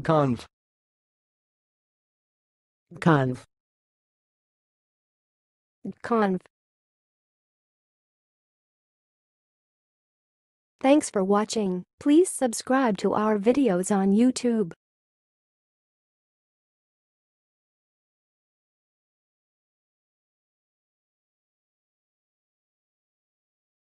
Gconv. Conv. Conv. Thanks for watching. Please subscribe to our videos on YouTube.